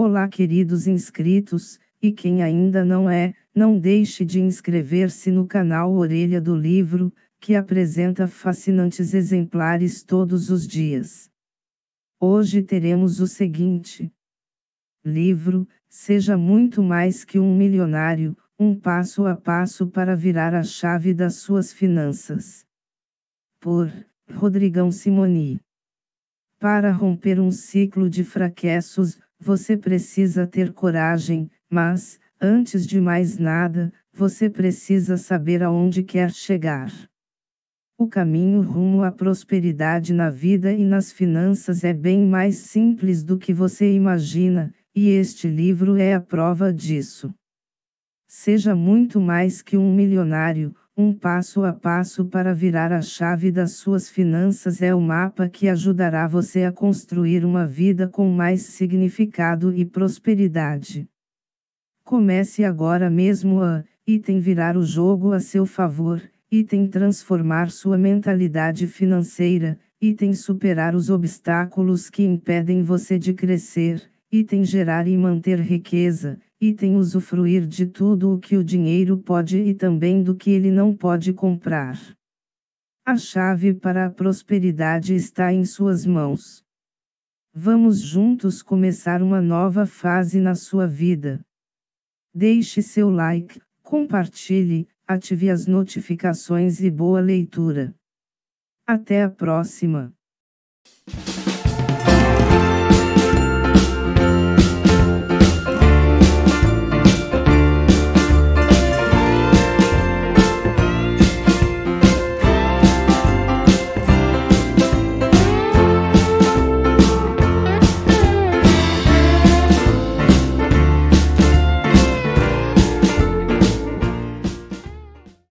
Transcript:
Olá, queridos inscritos, e quem ainda não é, não deixe de inscrever-se no canal Orelha do Livro, que apresenta fascinantes exemplares todos os dias. Hoje teremos o seguinte livro: Seja Muito Mais que um Milionário, um passo a passo para virar a chave das suas finanças. Por Rodrigão Simoni. Para romper um ciclo de fracassos, você precisa ter coragem, mas, antes de mais nada, você precisa saber aonde quer chegar. O caminho rumo à prosperidade na vida e nas finanças é bem mais simples do que você imagina, e este livro é a prova disso. Seja muito mais que um milionário. Um passo a passo para virar a chave das suas finanças é o mapa que ajudará você a construir uma vida com mais significado e prosperidade. Comece agora mesmo a virar o jogo a seu favor, transformar sua mentalidade financeira, superar os obstáculos que impedem você de crescer, gerar e manter riqueza, usufruir de tudo o que o dinheiro pode e também do que ele não pode comprar. A chave para a prosperidade está em suas mãos. Vamos juntos começar uma nova fase na sua vida. Deixe seu like, compartilhe, ative as notificações e boa leitura. Até a próxima!